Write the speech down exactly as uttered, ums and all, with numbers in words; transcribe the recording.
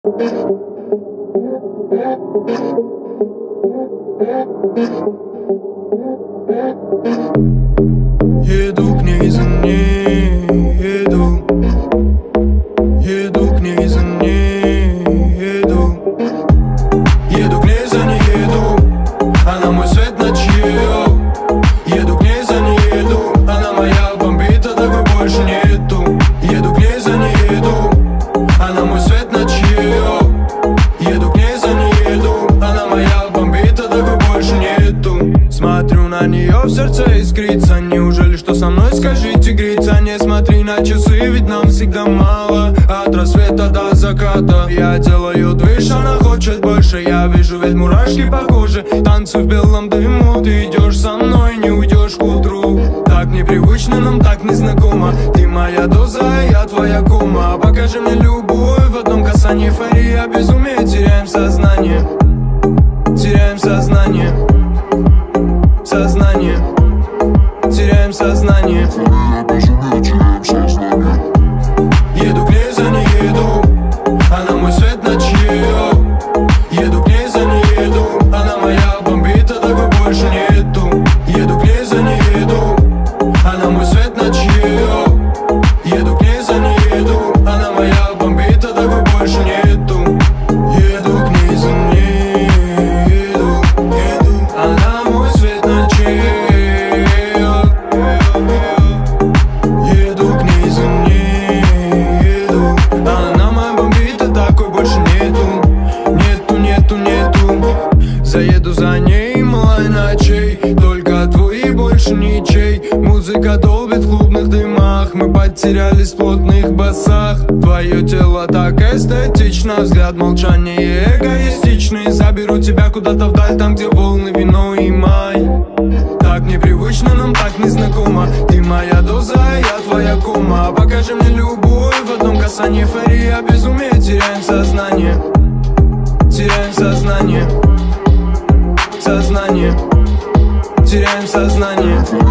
Еду к ней за ней, еду. Еду к ней за ней, еду. Еду к ней за ней, еду. Она мой свет ночью. Еду к ней за ней, еду. Она моя бомбит, а такой больше нету. Еду к ней за ней, еду. Она мой свет ночью. Еду к ней за ней, еду. Она моя бомбит, а такой больше нету. Смотрю на нее, в сердце искрится. Неужели что со мной, скажите, греется? Не смотри на часы, ведь нам всегда мало. От рассвета до заката я делаю движ, она хочет больше. Я вижу ведь мурашки по коже. Танцы в белом дыму. Ты идешь со мной, не уйдешь к утру. Так непривычно, нам так незнакомо. Ты моя доза, я твоя кома. Покажи мне любовь, в одном касании эйфория, безумие. Теряем сознание, теряем сознание, сознание, теряем сознание. Еду к ней за ней, еду. Она мой свет ночью. Еду к ней за ней, еду. Она моя бомбит, а такой больше нету. Еду к ней за ней, еду. Она мой свет ночью. Еду к ней за ней, еду. Она моя бомбит, а такой больше нету. Еду к ней за ней, еду, еду. Она мой свет ночью. Еду к ней за ней, еду. Она моя бомбит, а такой больше нету. Нету, нету, нету. Заеду за ней, малой ночей. Только твой, больше ничей. Музыка долбит в клубных дымах. Мы потерялись в плотных басах. Твое тело так эстетично. Взгляд молчания эгоистичный. Заберу тебя куда-то вдаль, там где волны, вино и май. Так непривычно, нам так незнакомо. Ты моя доза, я твоя кома. Покажи мне любовь, в одном касании эйфория, безумие. Теряем сознание, теряем сознание, сознание, теряем сознание.